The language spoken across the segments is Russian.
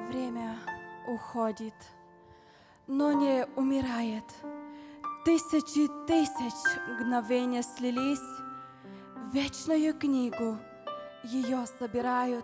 Время уходит, но не умирает. Тысячи тысяч мгновений слились в вечную книгу, ее собирают.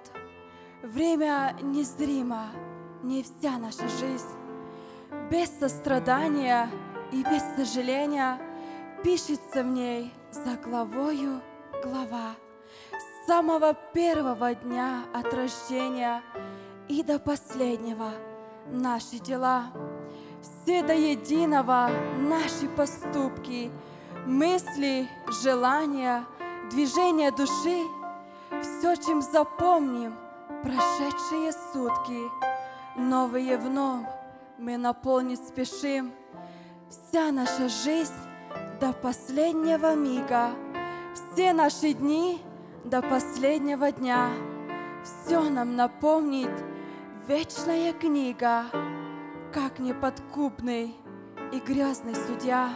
Время незримо, не вся наша жизнь. Без сострадания и без сожаления пишется в ней за главою глава. С самого первого дня от рождения и до последнего наши дела, все до единого наши поступки, мысли, желания, движения души, все, чем запомним прошедшие сутки, новые вновь мы наполнить спешим. Вся наша жизнь до последнего мига, все наши дни до последнего дня, все нам напомнит вечная книга, как неподкупный и грязный судья.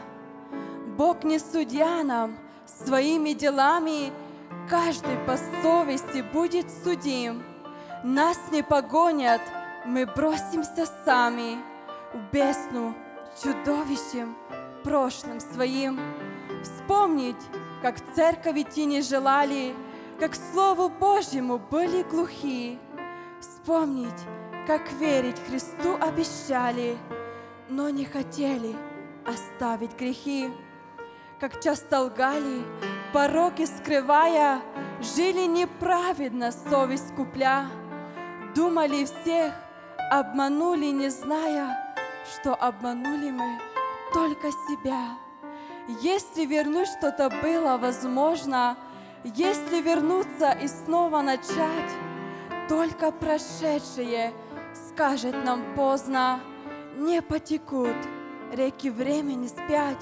Бог не судья нам, своими делами каждый по совести будет судим. Нас не погонят, мы бросимся сами в бездну чудовищем прошлым своим. Вспомнить, как в церковь идти не желали, как Слову Божьему были глухи. Вспомнить, как верить Христу обещали, но не хотели оставить грехи. Как часто лгали, пороки скрывая, жили неправедно, совесть купля. Думали всех, обманули, не зная, что обманули мы только себя. Если вернуть что-то было возможно, если вернуться и снова начать, только прошедшее скажет нам поздно. Не потекут реки времени спять,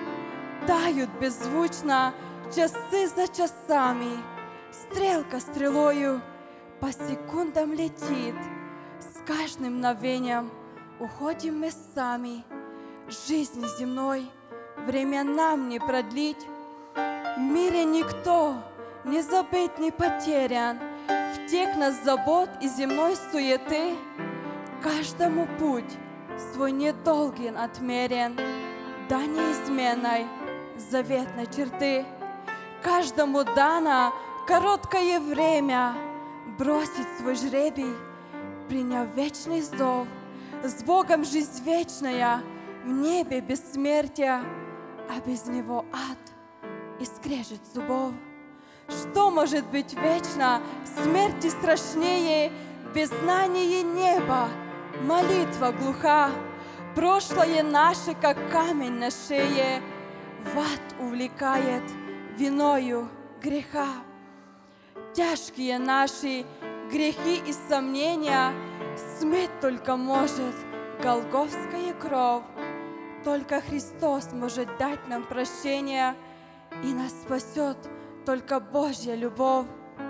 тают беззвучно часы за часами, стрелка стрелою по секундам летит. С каждым мгновением уходим мы сами. Жизни земной время нам не продлить. В мире никто не забыт, не потерян. В тех нас забот и земной суеты каждому путь свой недолгий отмерен до неизменной заветной черты. Каждому дано короткое время бросить свой жребий, приняв вечный зов. С Богом жизнь вечная, в небе бессмертие, а без Него ад и скрежет зубов. Что может быть вечно, смерти страшнее, без знания неба, молитва глуха. Прошлое наше, как камень на шее, в ад увлекает виною греха. Тяжкие наши грехи и сомнения смыть только может голгофская кровь. Только Христос может дать нам прощение, и нас спасет только Божья любовь.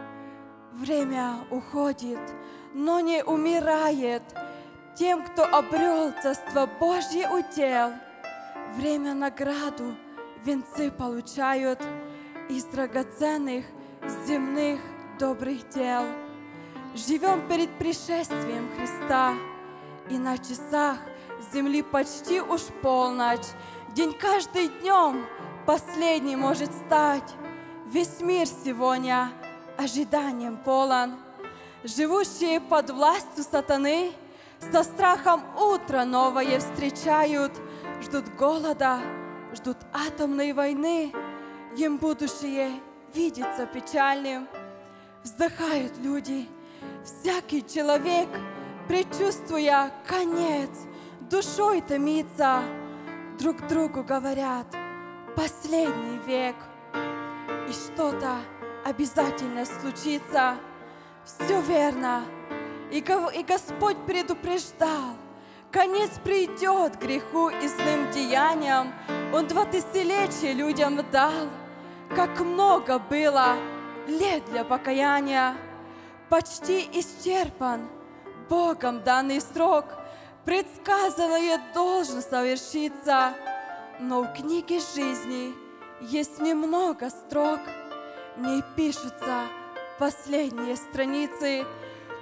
Время уходит, но не умирает тем, кто обрел Царство Божье удел. Время награду, венцы получают из драгоценных земных добрых дел. Живем перед пришествием Христа, и на часах земли почти уж полночь. День каждый днем последний может стать. Весь мир сегодня ожиданием полон. Живущие под властью сатаны со страхом утро новое встречают. Ждут голода, ждут атомной войны. Им будущее видится печальным. Вздыхают люди, всякий человек, предчувствуя конец, душой томится. Друг другу говорят: последний век. И что-то обязательно случится. Все верно. И Господь предупреждал: конец придет греху и злым деяниям. Он 2 тысячелетия людям дал. Как много было лет для покаяния. Почти исчерпан Богом данный срок. Предсказанное должно совершиться. Но в книге жизни есть немного строк. В ней пишутся последние страницы.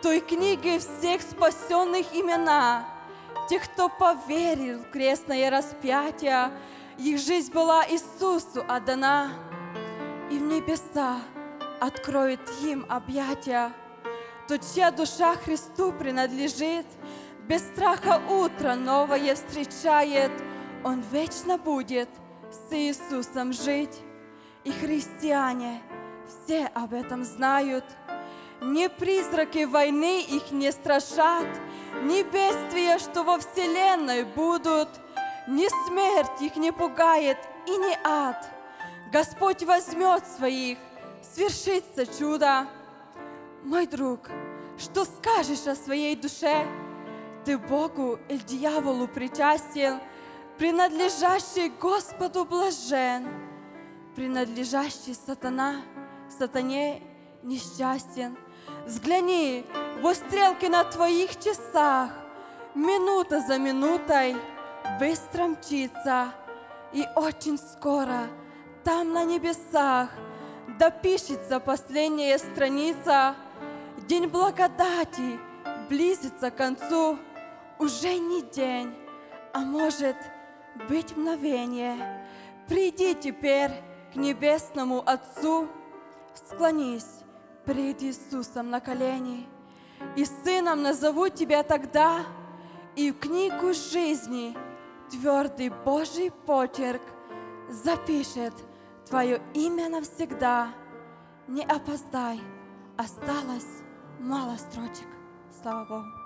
той книге всех спасенных имена, тех, кто поверил в крестное распятие, их жизнь была Иисусу отдана, и в небеса откроет им объятия. Тот, чья душа Христу принадлежит, без страха утро новое встречает, он вечно будет с Иисусом жить. И христиане все об этом знают. Ни призраки войны их не страшат, ни бедствия, что во вселенной будут, ни смерть их не пугает и ни ад. Господь возьмет своих, свершится чудо. Мой друг, что скажешь о своей душе? Ты Богу или дьяволу причастен, принадлежащий Господу блажен, принадлежащий сатане несчастен. Взгляни, вот стрелки на твоих часах, минута за минутой быстро мчится, и очень скоро там на небесах допишется последняя страница. День благодати близится к концу, уже не день, а может быть мгновение. Приди теперь к небесному Отцу, склонись пред Иисусом на колени, и сыном назову тебя тогда, и в книгу жизни твердый Божий почерк запишет твое имя навсегда. Не опоздай, осталось мало строчек. Слава Богу.